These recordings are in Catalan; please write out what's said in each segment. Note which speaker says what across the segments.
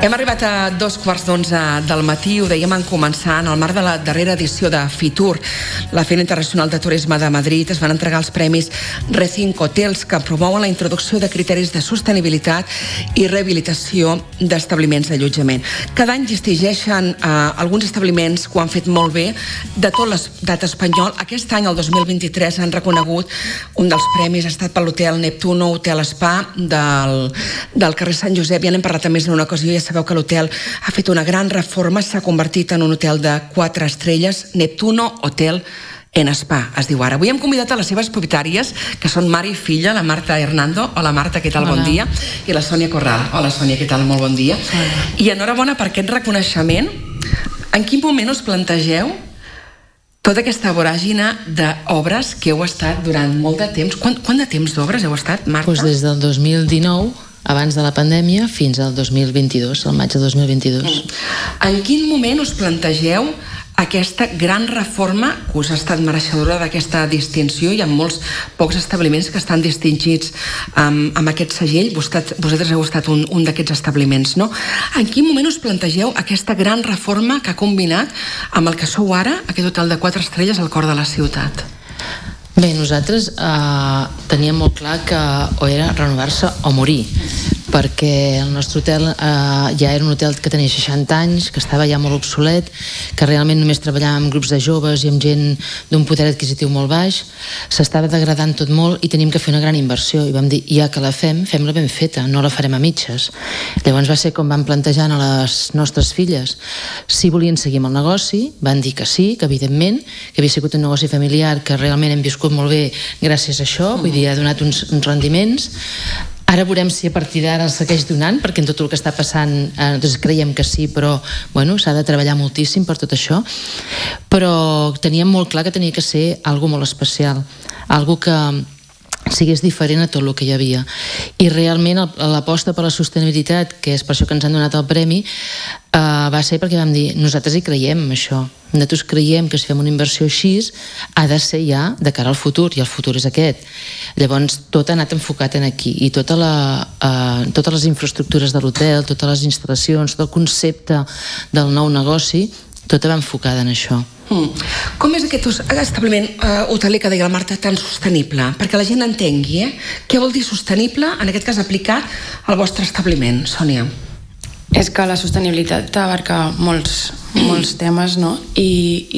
Speaker 1: Hem arribat a 2:15 del matí, ho dèiem en començar, en el marc de la darrera edició de FITUR, la Fira Internacional de Turisme de Madrid. Es van entregar els premis Re5 Hotels, que promouen la introducció de criteris de sostenibilitat i rehabilitació d'establiments d'allotjament. Cada any distingeixen alguns establiments que ho han fet molt bé de tot l'estat espanyol. Aquest any, el 2023, han reconegut un dels premis, ha estat per l'hotel Neptuno Hotel Spa del carrer Sant Josep. Ja n'hem parlat a més d'una ocasió, ja sabeu que l'hotel ha fet una gran reforma, s'ha convertit en un hotel de 4 estrelles, Neptuno Hotel en Spa, es diu ara. Avui hem convidat a les seves propietàries, que són mare i filla, la Marta Hernando. Hola Marta, què tal? Bon dia. I la Sònia Corral. Hola Sònia, què tal? Molt bon dia. I enhorabona per aquest reconeixement. En quin moment us plantegeu tota aquesta voràgina d'obres que heu estat durant molt de temps? Quant de temps d'obres heu estat, Marta?
Speaker 2: Doncs des del 2019, abans de la pandèmia, fins al 2022, al maig de 2022.
Speaker 1: En quin moment us plantegeu aquesta gran reforma que us ha estat mereixedora d'aquesta distinció? Hi ha molts pocs establiments que estan distingits amb aquest segell. Vosaltres heu estat un d'aquests establiments, no? En quin moment us plantegeu aquesta gran reforma que ha combinat amb el que sou ara, aquest hotel de 4 estrelles al cor de la ciutat?
Speaker 2: Bé, nosaltres teníem molt clar que o era renovar-se o morir, perquè el nostre hotel ja era un hotel que tenia 60 anys, que estava ja molt obsolet, que realment només treballava amb grups de joves i amb gent d'un poder adquisitiu molt baix. S'estava degradant tot molt i teníem que fer una gran inversió, i vam dir, ja que la fem-la ben feta, no la farem a mitges. Llavors va ser com vam plantejar a les nostres filles si volien seguir amb el negoci. Van dir que sí, que evidentment, que havia sigut un negoci familiar que realment hem viscut molt bé gràcies a això, vull dir, ha donat uns rendiments. Ara veurem si a partir d'ara segueix donant, perquè en tot el que està passant doncs creiem que sí, però bueno, s'ha de treballar moltíssim per tot això. Però teníem molt clar que tenia que ser algo molt especial, algo que sigués diferent a tot el que hi havia. I realment l'aposta per la sostenibilitat, que és per això que ens han donat el premi, va ser perquè vam dir, nosaltres hi creiem en això. Nosaltres creiem que si fem una inversió així ha de ser ja de cara al futur, i el futur és aquest. Llavors tot ha anat enfocat en aquí, i totes les infraestructures de l'hotel, totes les instal·lacions, tot el concepte del nou negoci, tot va enfocada en això.
Speaker 1: Com és aquest establiment hoteler que deia la Marta tan sostenible? Perquè la gent entengui, què vol dir sostenible, en aquest cas aplicat al vostre establiment, Sònia?
Speaker 3: És que la sostenibilitat abarca molts temes, no? I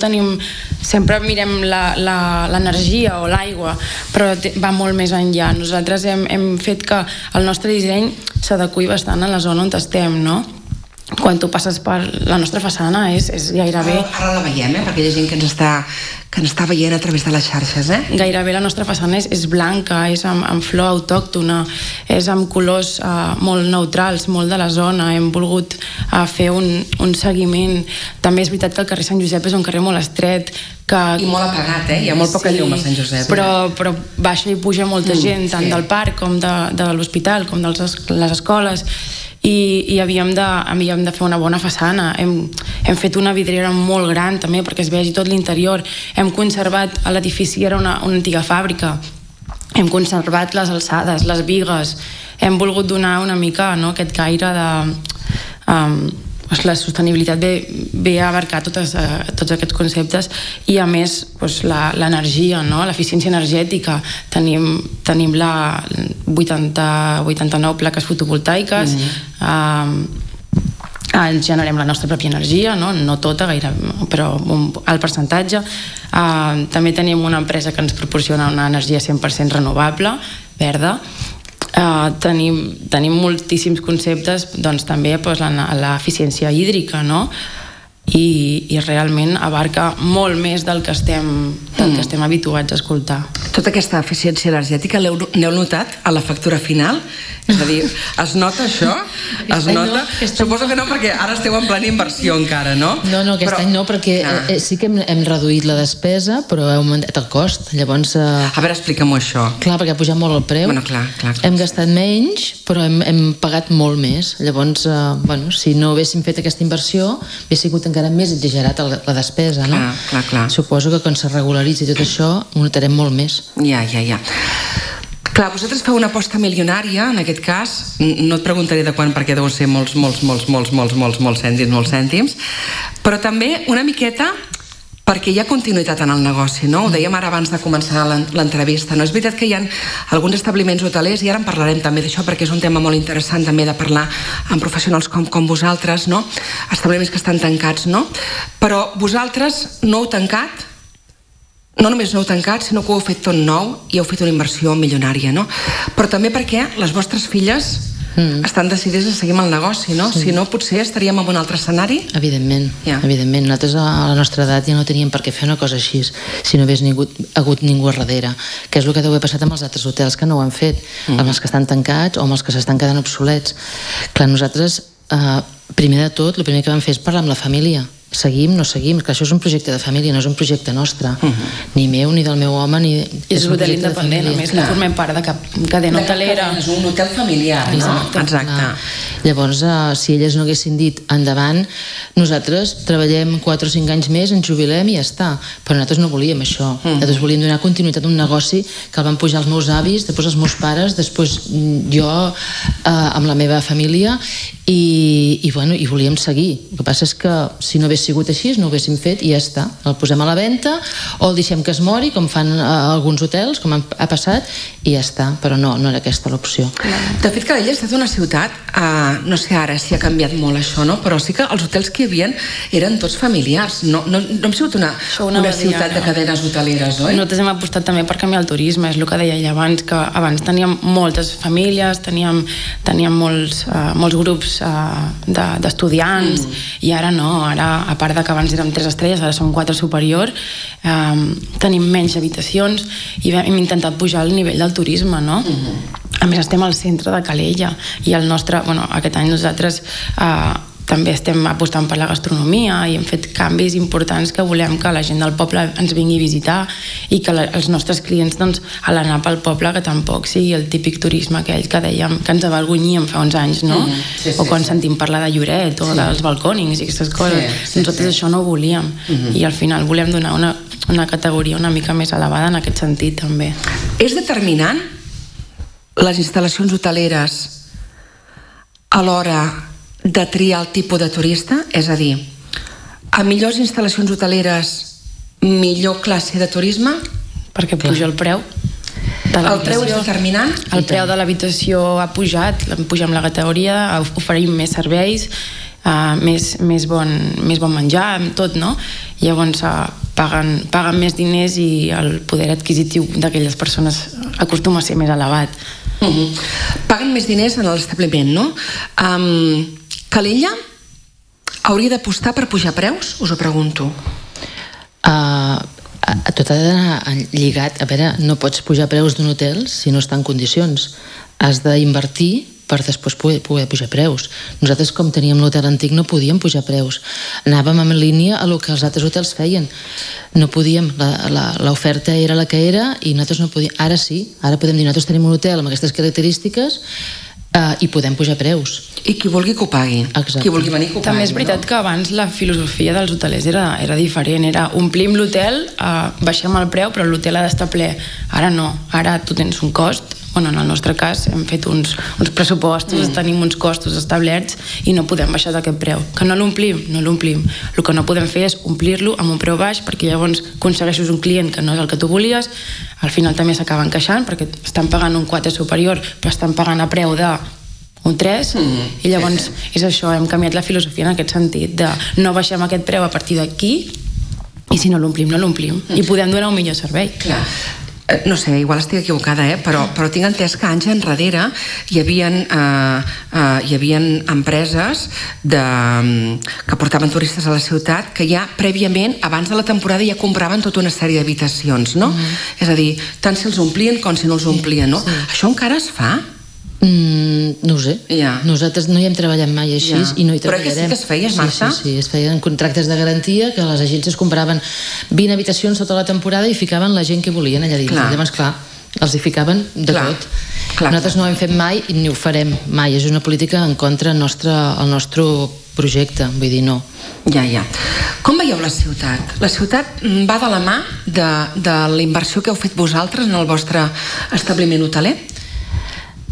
Speaker 3: sempre mirem l'energia o l'aigua, però va molt més enllà. Nosaltres hem fet que el nostre disseny s'adeqüi bastant a la zona on estem, no? Quan tu passes per la nostra façana és gairebé...
Speaker 1: Ara la veiem, perquè hi ha gent que ens està veient a través de les xarxes,
Speaker 3: Gairebé la nostra façana és blanca, és amb flor autòctona, és amb colors molt neutrals, molt de la zona. Hem volgut fer un seguiment. També és veritat que el carrer Sant Josep és un carrer molt estret,
Speaker 1: i molt apagat, hi ha molt poca llum a Sant Josep.
Speaker 3: Però baixa i puja molta gent, tant del parc com de l'hospital, com de les escoles, i havíem de fer una bona façana. Hem fet una vidriera molt gran també perquè es vegi tot l'interior. Hem conservat, l'edifici era una antiga fàbrica, hem conservat les alçades, les bigues, hem volgut donar una mica aquest caire de... La sostenibilitat ve a abarcar tots aquests conceptes, i a més l'energia, l'eficiència energètica. Tenim 89 plaques fotovoltaiques, generem la nostra pròpia energia, no tota, però el percentatge. També tenim una empresa que ens proporciona una energia 100% renovable, verda. Tenim moltíssims conceptes, doncs també l'eficiència hídrica, i realment abarca molt més del que estem habituats a escoltar.
Speaker 1: Tota aquesta eficiència energètica n'heu notat a la factura final? És a dir, es nota això? Es nota? Suposo que no, perquè ara esteu en plena inversió encara, no?
Speaker 2: No, aquest any no, perquè sí que hem reduït la despesa, però hem augmentat el cost. Llavors...
Speaker 1: A veure, explica'm-ho això.
Speaker 2: Clar, perquè ha pujat molt el preu.
Speaker 1: Bueno, clar.
Speaker 2: Hem gastat menys, però hem pagat molt més. Llavors, si no haguéssim fet aquesta inversió, hauria sigut encara més exagerat la despesa, no?
Speaker 1: Clar.
Speaker 2: Suposo que quan se regularitzi tot això ho notarem molt més.
Speaker 1: Ja. Clar, vosaltres feu una aposta milionària, en aquest cas, no et preguntaré de quan, perquè deuen ser molts cèntims, però també una miqueta perquè hi ha continuïtat en el negoci, no? Ho dèiem ara abans de començar l'entrevista, no? És veritat que hi ha alguns establiments hotelers, i ara en parlarem també d'això, perquè és un tema molt interessant també de parlar amb professionals com vosaltres, no? Establiments que estan tancats, no? Però vosaltres no heu tancat, no només no heu tancat, sinó que ho heu fet tot nou i heu fet una inversió milionària, no? Però també perquè les vostres filles estan decidides a seguir amb el negoci, no? Si no, potser estaríem en un altre escenari.
Speaker 2: Evidentment, evidentment. Nosaltres a la nostra edat ja no teníem per què fer una cosa així si no hagués hagut ningú a darrere, que és el que deu haver passat amb els altres hotels que no ho han fet, amb els que estan tancats o amb els que s'estan quedant obsolets. Clar, nosaltres, primer de tot, el primer que vam fer és parlar amb la família. Seguim, no seguim, que això és un projecte de família, no és un projecte nostre, ni meu, ni del meu home, ni...
Speaker 3: És un hotel independent, a més, no formem part de cap cadena hotelera.
Speaker 1: És un hotel familiar, no? Exacte.
Speaker 2: Llavors, si elles no haguessin dit endavant, nosaltres treballem 4 o 5 anys més, ens jubilem i ja està. Però nosaltres no volíem això. Nosaltres volíem donar continuïtat a un negoci que el van pujar els meus avis, després els meus pares, després jo amb la meva família, i volíem seguir. El que passa és que si no hagués sigut així, no ho haguéssim fet i ja està. El posem a la venda o el deixem que es mori, com fan alguns hotels, com ha passat, i ja està. Però no era aquesta l'opció.
Speaker 1: De fet, Calella ha estat una ciutat, no sé ara si ha canviat molt això, no? Però sí que els hotels que hi havia eren tots familiars. No hem sigut una ciutat de cadenes hoteleres, oi?
Speaker 3: Nosaltres hem apostat també per canviar el turisme, és el que deia ella abans, que abans teníem moltes famílies, teníem molts grups d'estudiants, i ara no, ara a part de que abans érem 3 estrelles, ara som 4 superior, tenim menys habitacions i hem intentat pujar el nivell del turisme, no? A més, estem al centre de Calella i el nostre, aquest any nosaltres també estem apostant per la gastronomia i hem fet canvis importants que volem que la gent del poble ens vingui a visitar i que els nostres clients, doncs, a l'anar pel poble, que tampoc sigui el típic turisme aquell que dèiem que ens avergonyíem fa uns anys, no? O quan sentim parlar de Lloret o dels balcònings i aquestes coses. Nosaltres això no ho volíem i al final volem donar una categoria una mica més elevada en aquest sentit també.
Speaker 1: És determinant les instal·lacions hoteleres a l'hora de triar el tipus de turista? És a dir, a millors instal·lacions hoteleres, millor classe de turisme?
Speaker 3: Perquè puja el preu.
Speaker 1: El preu és determinant?
Speaker 3: El preu de l'habitació ha pujat, pugem la categoria, oferim més serveis, més bon menjar, tot, no? Llavors paguen més diners i el poder adquisitiu d'aquelles persones acostuma a ser més elevat.
Speaker 1: Paguen més diners en l'establiment, no? Calella hauria d'apostar per pujar preus? Us ho pregunto.
Speaker 2: Tot ha d'anar lligat. A veure, no pots pujar preus d'un hotel si no està en condicions. Has d'invertir per després poder pujar preus. Nosaltres, com teníem l'hotel antic, no podíem pujar preus. Anàvem en línia a el que els altres hotels feien. No podíem, l'oferta era la que era i nosaltres no podíem. Ara sí, ara podem dir, nosaltres tenim un hotel amb aquestes característiques i podem pujar preus.
Speaker 1: I qui vulgui que ho pagui. Qui vulgui venir que ho pagui.
Speaker 3: També és veritat que abans la filosofia dels hotelers era diferent. Era omplim l'hotel, baixem el preu, però l'hotel ha d'estar ple. Ara no, ara tu tens un cost. En el nostre cas hem fet uns pressupostos, tenim uns costos establerts i no podem baixar d'aquest preu. Que no l'omplim, no l'omplim. El que no podem fer és omplir-lo amb un preu baix perquè llavors aconsegueixes un client que no és el que tu volies, al final també s'acaben queixant perquè estan pagant un 4 superior però estan pagant a preu de un 3 i llavors és això, hem canviat la filosofia en aquest sentit de no baixem aquest preu a partir d'aquí i si no l'omplim, no l'omplim i podem donar un millor servei.
Speaker 1: Clar. No sé, igual estic equivocada, però tinc entès que anys enrere hi havia empreses que portaven turistes a la ciutat que ja prèviament, abans de la temporada, ja compraven tota una sèrie d'habitacions, no? És a dir, tant si els omplien com si no els omplien, no? Això encara es fa?
Speaker 2: No ho sé. Nosaltres no hi hem treballat mai així i no hi treballarem.
Speaker 1: Però que sí que es feia, Marta?
Speaker 2: Sí, es feien contractes de garantia que les agències compraven 20 habitacions tota la temporada i ficaven la gent que volien allà dins. Llavors, clar, els hi ficaven de tot. Nosaltres no ho hem fet mai i ni ho farem mai. És una política en contra del nostre projecte, vull dir, no.
Speaker 1: Ja. Com veieu la ciutat? La ciutat va de la mà de la inversió que heu fet vosaltres en el vostre establiment hoteler?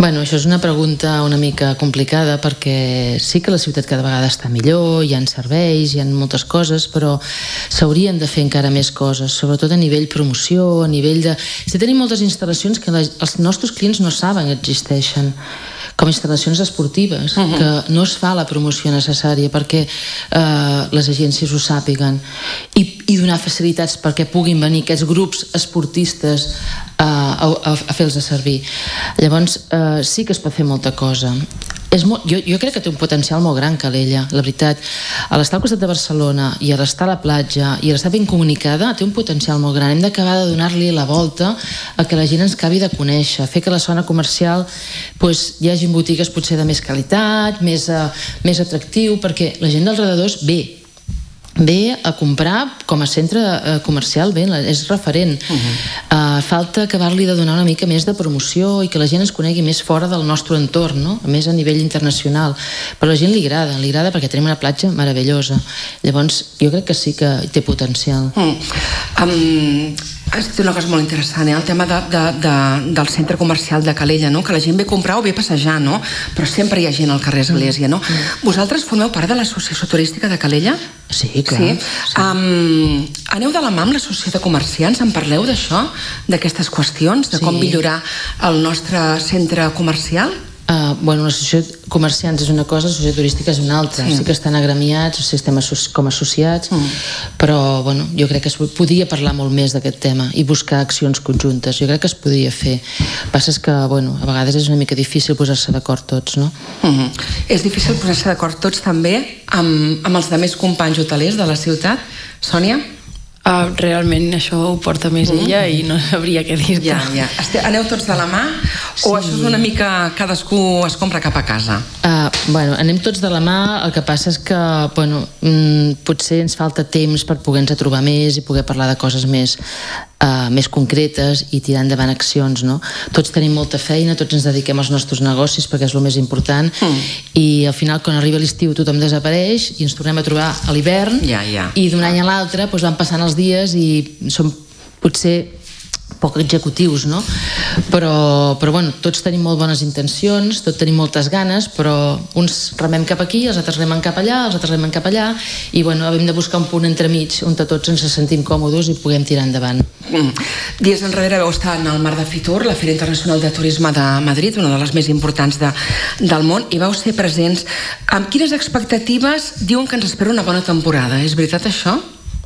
Speaker 2: Bueno, això és una pregunta una mica complicada perquè sí que la ciutat cada vegada està millor, hi ha serveis, hi ha moltes coses, però s'haurien de fer encara més coses, sobretot a nivell promoció, a nivell de... Si tenim moltes instal·lacions que els nostres clients no saben que existeixen, com instal·lacions esportives, que no es fa la promoció necessària perquè les agències ho sàpiguen i donar facilitats perquè puguin venir aquests grups esportistes a fer-los servir. Llavors sí que es pot fer molta cosa. Jo crec que té un potencial molt gran, Calella, la veritat. A l'estar al costat de Barcelona i a l'estar a la platja i a l'estar ben comunicada té un potencial molt gran. Hem d'acabar de donar-li la volta a que la gent ens acabi de conèixer, fer que la zona comercial hi hagi botigues potser de més qualitat, més atractiu, perquè la gent dels redadors ve a comprar com a centre comercial, és referent. Falta acabar-li de donar una mica més de promoció i que la gent ens conegui més fora del nostre entorn, no? Més a nivell internacional, però a la gent li agrada perquè tenim una platja meravellosa. Llavors jo crec que sí que té potencial.
Speaker 1: Has dit una cosa molt interessant, el tema del centre comercial de Calella, que la gent ve a comprar o ve a passejar, però sempre hi ha gent al carrer Església. Vosaltres formeu part de l'associació turística de Calella?
Speaker 2: Sí, clar.
Speaker 1: Aneu de la mà amb l'associació de comerciants? En parleu d'això, d'aquestes qüestions, de com millorar el nostre centre comercial?
Speaker 2: L'associació de comerciants és una cosa, l'associació turística és una altra. Sí que estan agremiats, estem com associats, però jo crec que es podia parlar molt més d'aquest tema i buscar accions conjuntes. Jo crec que es podia fer. El que passa és que a vegades és una mica difícil posar-se d'acord tots, no?
Speaker 1: És difícil posar-se d'acord tots també amb els altres companys hotelers de la ciutat? Sònia?
Speaker 3: Realment això ho porta més ella i no sabria què dir-te.
Speaker 1: Aneu tots de la mà o això és una mica cadascú es compra cap a casa?
Speaker 2: Anem tots de la mà, el que passa és que potser ens falta temps per poder-nos trobar més i poder parlar de coses més concretes i tirar endavant accions, no? Tots tenim molta feina, tots ens dediquem als nostres negocis perquè és el més important i al final quan arriba l'estiu tothom desapareix i ens tornem a trobar a l'hivern i d'un any a l'altre van passant els dies i som potser poc executius, no? Però tots tenim molt bones intencions, tots tenim moltes ganes, però uns remem cap aquí, els altres remen cap allà, els altres remen cap allà i hem de buscar un punt entremig on tots ens sentim còmodes i puguem tirar endavant.
Speaker 1: Dies enrere vau estar en el Mar de Fitur, la Fira Internacional de Turisme de Madrid, una de les més importants del món, i vau ser presents. Amb quines expectatives diuen que ens espera una bona temporada? És veritat això?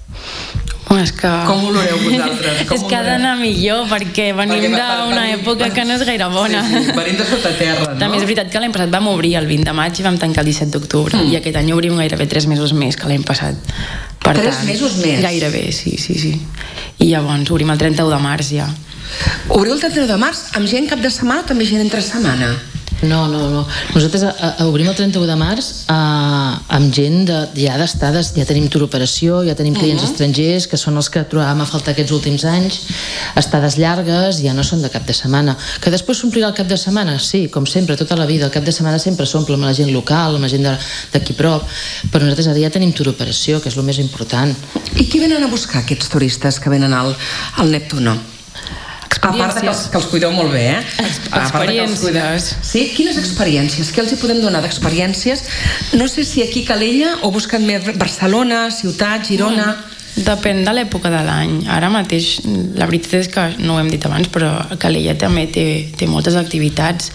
Speaker 1: Com ho oloreu vosaltres?
Speaker 3: És que ha d'anar millor perquè venim d'una època que no és gaire bona.
Speaker 1: Venim de sota terra, no?
Speaker 3: També és veritat que l'any passat vam obrir el 20 de maig i vam tancar el 17 d'octubre i aquest any obrim gairebé 3 mesos més que l'any passat.
Speaker 1: 3 mesos més?
Speaker 3: Gairebé, sí. I llavors obrim el 31 de març ja.
Speaker 1: Obriu el 31 de març amb gent cap de setmana o també gent entre setmana?
Speaker 2: No. Nosaltres obrim el 31 de març amb gent ja d'estades, ja tenim tour operació, ja tenim clients estrangers que són els que trobàvem a faltar aquests últims anys, estades llargues, ja no són de cap de setmana. Que després s'omplirà el cap de setmana? Sí, com sempre, tota la vida. El cap de setmana sempre s'omple amb la gent local, amb la gent d'aquí prop, però nosaltres ara ja tenim tour operació, que és el més important.
Speaker 1: I qui venen a buscar aquests turistes que venen al Neptuno? A part que els cuideu molt bé,
Speaker 3: Experiències.
Speaker 1: Sí? Quines experiències? Què els hi podem donar d'experiències? No sé si aquí a Calella o busquen més Barcelona, Ciutat, Girona...
Speaker 3: Depèn de l'època de l'any. Ara mateix, la veritat és que no ho hem dit abans, però Calella també té moltes activitats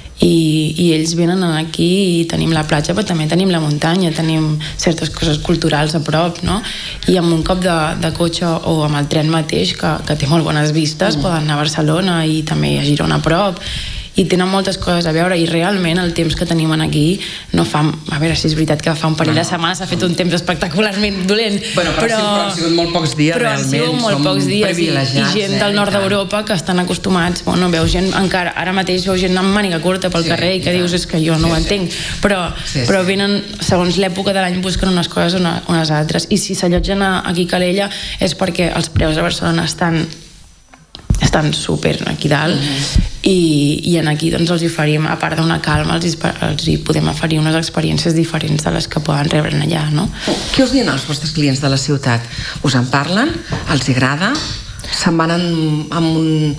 Speaker 3: i ells venen aquí i tenim la platja, però també tenim la muntanya, tenim certes coses culturals a prop, no? I amb un cop de cotxe o amb el tren mateix, que té molt bones vistes, poden anar a Barcelona i també a Girona a prop, i tenen moltes coses a veure, i realment el temps que tenim aquí no fa... A veure si és veritat que fa un parell de setmanes s'ha fet un temps espectacularment dolent,
Speaker 1: però han sigut molt pocs dies, realment,
Speaker 3: i gent del nord d'Europa que estan acostumats, veus gent encara, ara mateix veus gent amb màniga curta pel carrer i que dius, és que jo no ho entenc, però venen, segons l'època de l'any, busquen unes coses o unes altres, i si s'allotgen aquí a Calella és perquè els preus a Barcelona estan super aquí dalt, i aquí doncs els oferim, a part d'una calma, els hi podem oferir unes experiències diferents de les que poden rebre allà, no?
Speaker 1: Què us diuen els vostres clients de la ciutat? Us en parlen? Els agrada? Se'n van amb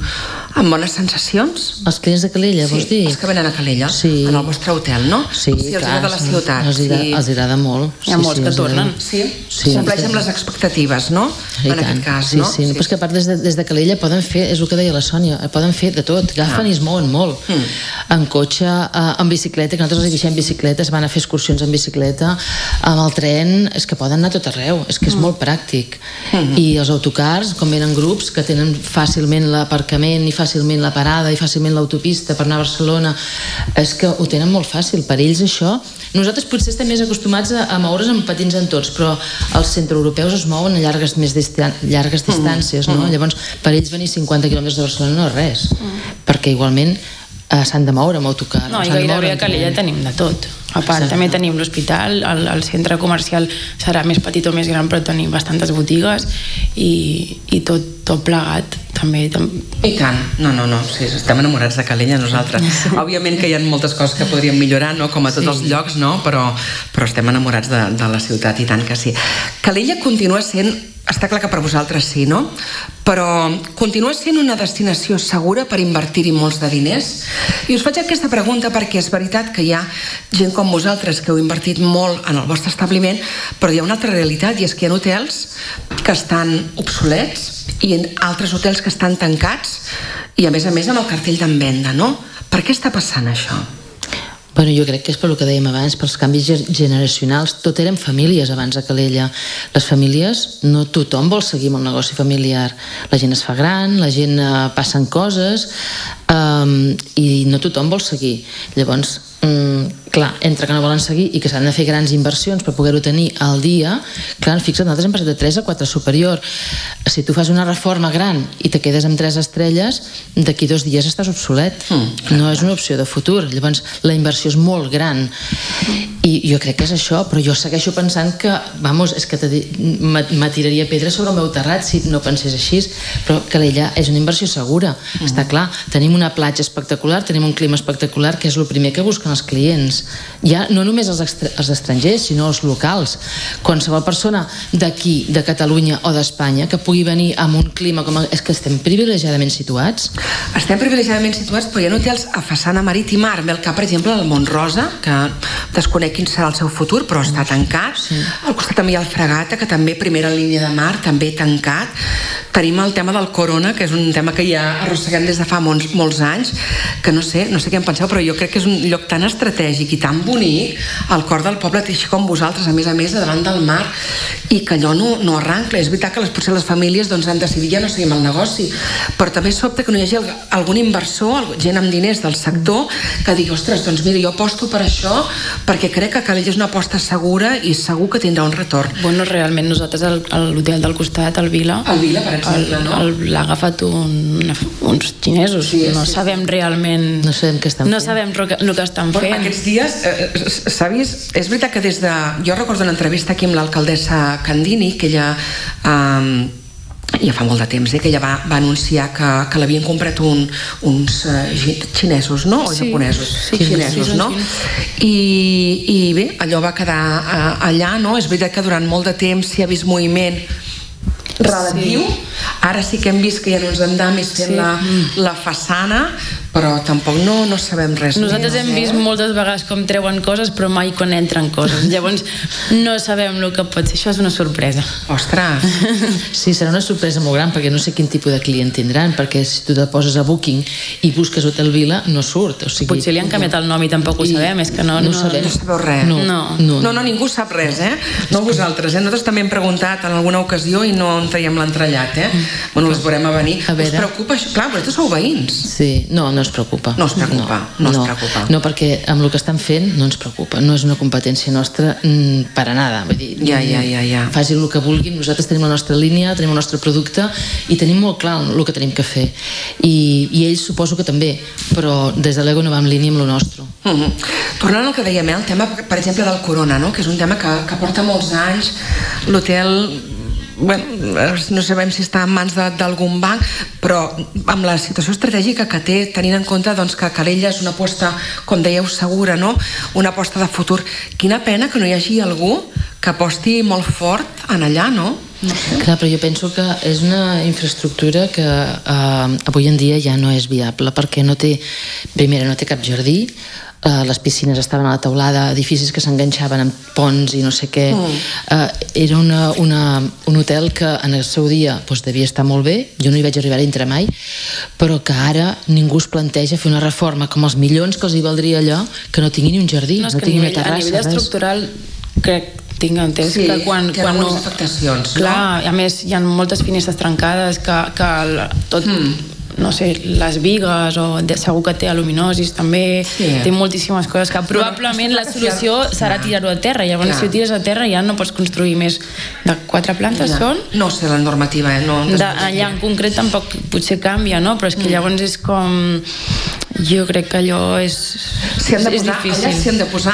Speaker 1: amb bones sensacions?
Speaker 2: Els clients de Calella, vols dir?
Speaker 1: Els que venen a Calella, en el vostre hotel, no?
Speaker 2: Sí,
Speaker 1: els agrada la ciutat.
Speaker 2: Els agrada molt.
Speaker 3: Hi ha molts que tornen.
Speaker 1: Sí, compleixen les expectatives, no? En aquest cas, no?
Speaker 2: Sí, però és que a part des de Calella poden fer, és el que deia la Sònia, poden fer de tot, agafen i es mouen molt. En cotxe, en bicicleta, que nosaltres els deixem bicicletes, van a fer excursions en bicicleta, amb el tren, és que poden anar a tot arreu, és que és molt pràctic. I els autocars, com venen grups, que tenen fàcilment l'aparcament i fàcilment la parada i fàcilment l'autopista per anar a Barcelona, és que ho tenen molt fàcil. Per ells això, nosaltres potser estem més acostumats a moure's en petits entorns, però els centreeuropeus es mouen a llargues distàncies, no? Llavors, per ells venir 50 quilòmetres de Barcelona no és res, perquè igualment s'han de moure amb autocar.
Speaker 3: No, i gairebé a Calella tenim de tot. A part, també tenim l'hospital, el centre comercial serà més petit o més gran, però tenim bastantes botigues i tot plegat també.
Speaker 1: I tant, no, sí, estem enamorats de Calella nosaltres. Òbviament que hi ha moltes coses que podríem millorar, no? Com a tots els llocs, no? Però estem enamorats de la ciutat, i tant que sí. Calella continua sent, està clar que per vosaltres sí, no? Però continua sent una destinació segura per invertir-hi molts de diners? I us faig aquesta pregunta perquè és veritat que hi ha gent com vosaltres que heu invertit molt en el vostre establiment, però hi ha una altra realitat, i és que hi ha hotels que estan obsolets i altres hotels que estan tancats i a més amb el cartell d'en venda, no? Per què està passant això?
Speaker 2: Bueno, jo crec que és per el que dèiem abans, pels canvis generacionals. Tot eren famílies abans a Calella. Les famílies, no tothom vol seguir amb el negoci familiar. La gent es fa gran, la gent passen coses i no tothom vol seguir. Llavors, clar, entre que no volen seguir i que s'han de fer grans inversions per poder-ho tenir al dia, clar, fixa't, nosaltres hem passat de 3 a 4 superior. Si tu fas una reforma gran i te quedes amb 3 estrelles, d'aquí 2 dies estàs obsolet. No és una opció de futur. Llavors, la inversió és molt gran. I jo crec que és això, però jo segueixo pensant que, vamos, és que m'atiraria pedra sobre el meu terrat si no pensés així, però Calella és una inversió segura. Està clar, tenim una platja espectacular, tenim un clima espectacular, que és el primer que busquen els clients. Ja no només els estrangers, sinó els locals. Qualsevol persona d'aquí, de Catalunya o d'Espanya, que pugui venir amb un clima com... És que estem privilegiadament situats.
Speaker 1: Estem privilegiadament situats, però hi ha hotels a façana marítima. Ara ve al cap, per exemple, el Mont Rosa, que desconec quin serà el seu futur, però està tancat. Al costat també hi ha el Fragata, que també primera línia de mar, també tancat. Tenim el tema del Corona, que és un tema que ja arrosseguem des de fa molts anys, que no sé què en penseu, però jo crec que és un lloc tan estratègic i tan bonic, al cor del poble, així com vosaltres, a més, davant del mar, i que allò no arranca. És veritat que potser les famílies han decidit ja no seguim el negoci, però també sobta que no hi hagi algun inversor, gent amb diners del sector, que digui, ostres, doncs mira, jo aposto per això, perquè crec que Calella és una aposta segura i segur que tindrà un retorn.
Speaker 3: Bueno, realment nosaltres a l'hotel del costat, el Vila,
Speaker 1: per exemple, no?
Speaker 3: L'ha agafat uns xinesos. No sabem realment...
Speaker 2: No sabem què estan fent.
Speaker 3: No sabem el que estan fent.
Speaker 1: Aquests dies, s'ha vist... És veritat que des de... Jo recordo una entrevista aquí amb l'alcaldessa Candini, que ella... ja fa molt de temps, que ella va anunciar que l'havien comprat uns xinesos, no? O japonesos?
Speaker 3: Sí,
Speaker 1: xinesos, no? I bé, allò va quedar allà, no? És veritat que durant molt de temps s'hi ha vist moviment relatiu. Ara sí que hem vist que hi ha uns andamis fent la façana, però tampoc no sabem res.
Speaker 3: Nosaltres hem vist moltes vegades com treuen coses, però mai quan entren coses. Llavors no sabem el que pot ser. Això és una sorpresa.
Speaker 1: Ostres!
Speaker 2: Sí, serà una sorpresa molt gran, perquè no sé quin tipus de client tindran, perquè si tu te poses a Booking i busques Hotel Vila, no surt.
Speaker 3: Potser li han canviat el nom i tampoc ho sabem, és que no
Speaker 2: sabem.
Speaker 1: No sabeu res. No, ningú sap res, no vosaltres. Nosaltres també hem preguntat en alguna ocasió i no en traiem l'entrellat, Bueno, les veurem a venir. Us preocupa això? Clar, vosaltres sou veïns.
Speaker 2: Sí, no ens preocupa.
Speaker 1: No us preocupa.
Speaker 2: No, perquè amb el que estan fent no ens preocupa. No és una competència nostra per a nada. Vull dir,
Speaker 1: ja.
Speaker 2: Facin el que vulguin. Nosaltres tenim la nostra línia, tenim el nostre producte i tenim molt clar el que tenim que fer. I ells suposo que també, però des de l'Ego no va en línia amb el nostre.
Speaker 1: Tornant al que dèiem, el tema, per exemple, del Corona, que és un tema que porta molts anys. L'hotel... no sabem si està en mans d'algun banc, però amb la situació estratègica que té, tenint en compte que Calella és una aposta, com dèieu, segura, una aposta de futur. Quina pena que no hi hagi algú que aposti molt fort en allà, no?
Speaker 2: Clar, però jo penso que és una infraestructura que avui en dia ja no és viable, perquè no té cap jardí, les piscines estaven a la teulada, edificis que s'enganxaven amb ponts i no sé què. Era un hotel que en el seu dia devia estar molt bé, jo no hi vaig arribar a entrar mai, però que ara ningú es planteja fer una reforma com els milions que els hi valdria allò, que no tingui ni un jardí, no tingui una terrassa.
Speaker 3: A nivell estructural, crec, tinc entès que quan
Speaker 1: hi ha algunes afectacions,
Speaker 3: clar, a més hi ha moltes finestres trencades que tot no sé, les bigues o segur que té aluminosis també, té moltíssimes coses que probablement la solució serà tirar-ho a terra. Llavors si ho tires a terra ja no pots construir més de 4 plantes són?
Speaker 1: No sé la normativa,
Speaker 3: allà en concret tampoc potser canvia, no? Però és que llavors és com... Jo crec que allò és difícil.
Speaker 1: Allà s'hi han de posar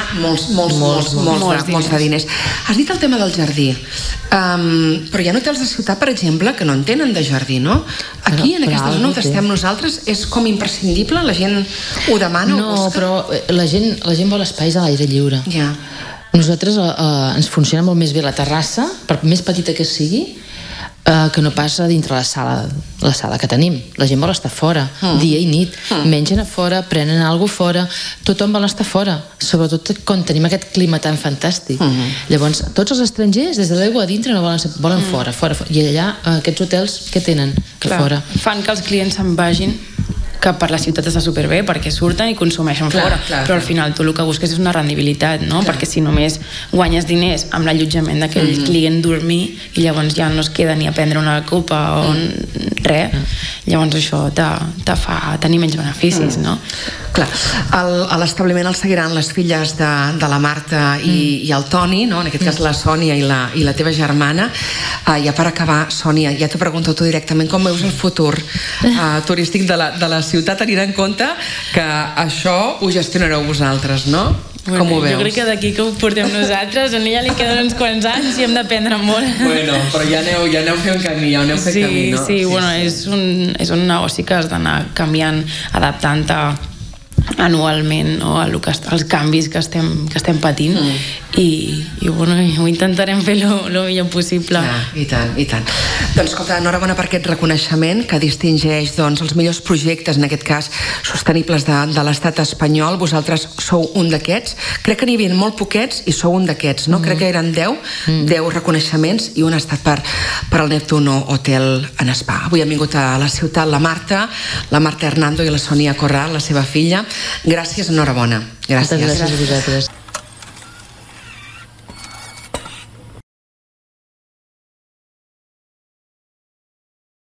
Speaker 1: molts de diners. Has dit el tema del jardí, però hi ha hotels de ciutat, per exemple, que no en tenen de jardí, no? Aquí, en aquesta zona on estem nosaltres, és com imprescindible? La gent ho demana o busca?
Speaker 2: No, però la gent vol espais a l'aire lliure. Nosaltres ens funciona molt més bé la terrassa, per més petita que sigui, que no passa dintre la sala que tenim. La gent vol estar fora, dia i nit, mengen a fora, prenen alguna cosa fora, tothom vol estar fora, sobretot quan tenim aquest clima tan fantàstic. Llavors, tots els estrangers, des de l'aigua a dintre, no volen fora, i allà aquests hotels, què tenen? Fora.
Speaker 3: Fan que els clients se'n vagin, que per la ciutat està superbé perquè surten i consumeixen fora, però al final tu el que busques és una rendibilitat, no? Perquè si només guanyes diners amb l'allotjament d'aquell client dormir i llavors ja no es queda ni a prendre una copa o res, llavors això te fa tenir menys beneficis, no?
Speaker 1: Clar, a l'establiment el seguiran les filles de la Marta i el Toni, no? En aquest cas la Sònia i la teva germana. Ja per acabar, Sònia, ja t'ho pregunto tu directament, com veus el futur turístic de la ciutat, tenint en compte que això ho gestionareu vosaltres, no? Com ho veus?
Speaker 3: Jo crec que d'aquí que ho portem nosaltres, a ella li queden uns quants anys i hem d'aprendre molt.
Speaker 1: Bueno, però ja aneu fent camí, no?
Speaker 3: Sí, bueno, és un negoci que has d'anar canviant, adaptant-te anualment als canvis que estem patint i bueno, ho intentarem fer el millor possible.
Speaker 1: I tant. Doncs escolta, enhorabona per aquest reconeixement que distingeix els millors projectes, en aquest cas sostenibles de l'estat espanyol. Vosaltres sou un d'aquests, crec que n'hi havia molt poquets i sou un d'aquests, no? Crec que eren 10 reconeixements i un ha estat per al Neptuno Hotel and Spa. Avui han vingut a la ciutat la Marta Hernando i la Sònia Corral, la seva filla. Gràcies, enhorabona.
Speaker 2: Gràcies a vosaltres.